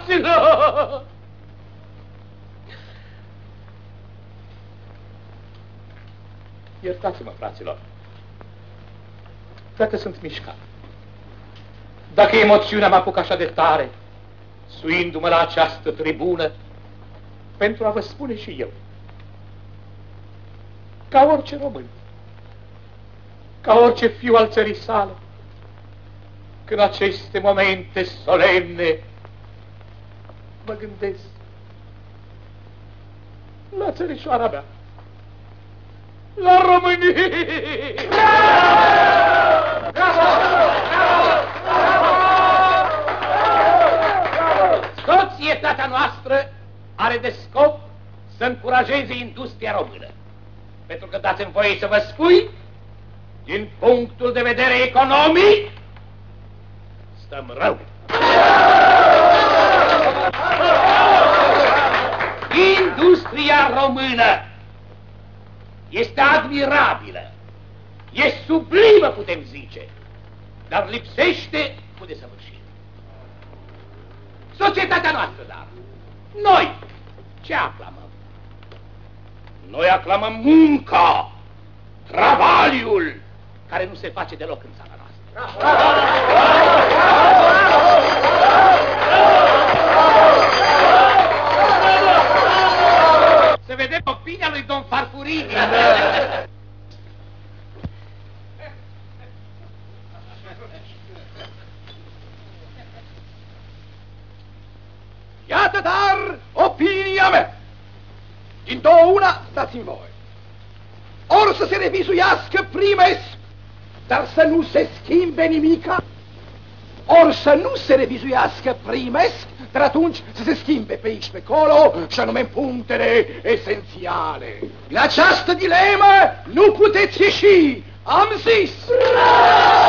fraților! Iertați-mă, fraților, dacă sunt mișcat, dacă emoțiunea mă apucă așa de tare, suindu-mă la această tribună, pentru a vă spune și eu, ca orice român, ca orice fiu al țării sale, că în aceste momente solemne mă gândesc la țărișoara mea, la Românie! Societatea noastră are de scop să încurajeze industria română. Pentru că dați-mi voie să vă spui, din punctul de vedere economic, stăm rău. Industria română este admirabilă, e sublimă, putem zice, dar lipsește cu desăvârșire. Societatea noastră, dar, noi, ce aclamăm? Noi aclamăm munca, travaliul, care nu se face deloc în țara noastră. Să vedem opinia lui domn Farfurii. Iată dar opinia mea. Din două una, dați-mi voi. Ori să se revizuiască primesc, dar să nu se schimbe nimica, ori să nu se revizuiască primesc, dar atunci să se schimbe pe aici, pe acolo, și anume în punctele esențiale. În această dilemă nu puteți ieși, am zis!